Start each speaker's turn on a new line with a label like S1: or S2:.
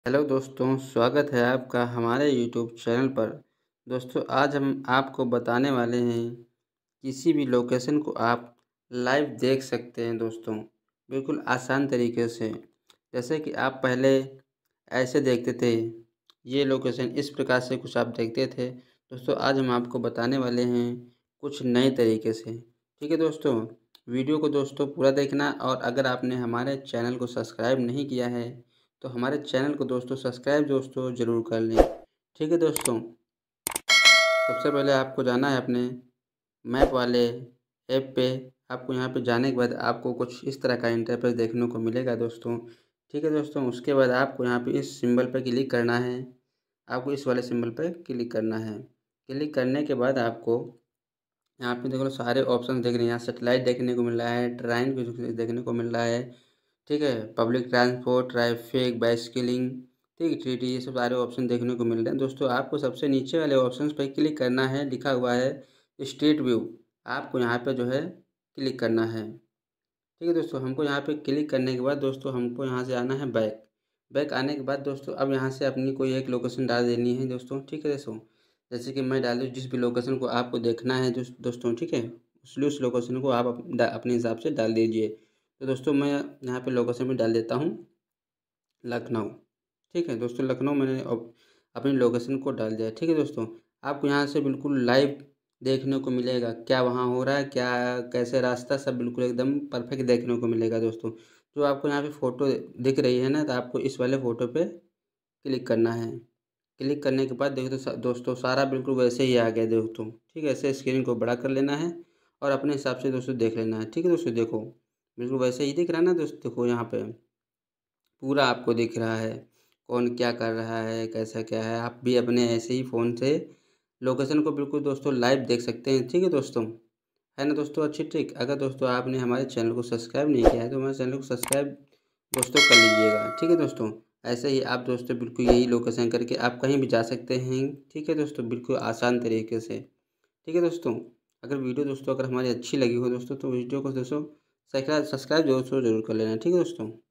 S1: Hello दोस्तों, स्वागत है आपका हमारे यूट्यूब चैनल पर। दोस्तों, आज हम आपको बताने वाले हैं किसी भी लोकेशन को आप लाइव देख सकते हैं दोस्तों, बिल्कुल आसान तरीके से। जैसे कि आप पहले ऐसे देखते थे, ये लोकेशन इस प्रकार से कुछ आप देखते थे। दोस्तों, आज हम आपको बताने वाले हैं कुछ नए तरीके से। ठीक है दोस्तों, वीडियो को दोस्तों पूरा देखना, और अगर आपने हमारे चैनल को सब्सक्राइब नहीं किया है तो हमारे चैनल को दोस्तों सब्सक्राइब दोस्तों ज़रूर कर लें। ठीक है दोस्तों, सबसे पहले आपको जाना है अपने मैप वाले ऐप पे। आपको यहाँ पे जाने के बाद आपको कुछ इस तरह का इंटरफेस देखने को मिलेगा दोस्तों। ठीक है दोस्तों, उसके बाद आपको यहाँ पे इस सिंबल पे क्लिक करना है। आपको इस वाले सिंबल पे क्लिक करना है। क्लिक करने के बाद आपको यहाँ पे देखो सारे ऑप्शन देख रहे हैं। यहाँ सेटेलाइट देखने को मिल रहा है, ट्रेन भी देखने को मिल रहा है। ठीक है, पब्लिक ट्रांसपोर्ट, ट्रैफिक, बाइसिकलिंग, ठीक है, टीटी, ये सब सारे ऑप्शन देखने को मिल रहे हैं दोस्तों। आपको सबसे नीचे वाले ऑप्शन पे क्लिक करना है, लिखा हुआ है स्ट्रीट व्यू। आपको यहाँ पे जो है क्लिक करना है। ठीक है दोस्तों, हमको यहाँ पे क्लिक करने के बाद दोस्तों हमको यहाँ से आना है बैक। बैक आने के बाद दोस्तों अब यहाँ से अपनी कोई एक लोकेशन डाल देनी है दोस्तों। ठीक है दोस्तों, जैसे कि मैं डाल दूँ जिस भी लोकेशन को आपको देखना है दोस्तों। ठीक है, उस लोकेशन को आप अपने हिसाब से डाल दीजिए। तो दोस्तों मैं यहाँ पे लोकेशन में डाल देता हूँ लखनऊ। ठीक है दोस्तों, लखनऊ मैंने अपनी लोकेशन को डाल दिया है। ठीक है दोस्तों, आपको यहाँ से बिल्कुल लाइव देखने को मिलेगा क्या वहाँ हो रहा है, क्या कैसे रास्ता, सब बिल्कुल एकदम परफेक्ट देखने को मिलेगा दोस्तों। जो आपको यहाँ पे फ़ोटो दिख रही है ना, तो आपको इस वाले फ़ोटो पे क्लिक करना है। क्लिक करने के बाद देखो तो दोस्तों सारा बिल्कुल वैसे ही आ गया दोस्तों। ठीक है, ऐसे स्क्रीन को बड़ा कर लेना है और अपने हिसाब से दोस्तों देख लेना है। ठीक है दोस्तों, देखो बिल्कुल वैसे ही दिख रहा है ना दोस्तों। देखो यहाँ पे पूरा आपको दिख रहा है कौन क्या कर रहा है, कैसा क्या है। आप भी अपने ऐसे ही फ़ोन से लोकेशन को बिल्कुल दोस्तों लाइव देख सकते हैं। ठीक है दोस्तों, है ना दोस्तों अच्छी ट्रिक। अगर दोस्तों आपने हमारे चैनल को सब्सक्राइब नहीं किया है तो हमारे चैनल को सब्सक्राइब दोस्तों कर लीजिएगा। ठीक है दोस्तों, ऐसे ही आप दोस्तों बिल्कुल यही लोकेशन करके आप कहीं भी जा सकते हैं। ठीक है दोस्तों, बिल्कुल आसान तरीके से। ठीक है दोस्तों, अगर वीडियो दोस्तों अगर हमारी अच्छी लगी हो दोस्तों तो वीडियो को दोस्तों सब्सक्राइब दोस्तों ज़रूर कर लेना। ठीक है दोस्तों।